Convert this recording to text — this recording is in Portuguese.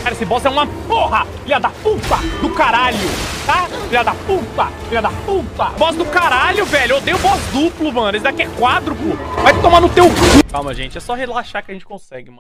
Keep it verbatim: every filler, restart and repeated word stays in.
Cara, esse boss é uma porra, filha da puta do caralho, tá? Filha da puta, filha da puta. Boss do caralho, velho. Eu odeio boss duplo, mano. Esse daqui é quádruplo. Vai tomar no teu cu. Calma, gente. É só relaxar que a gente consegue, mano.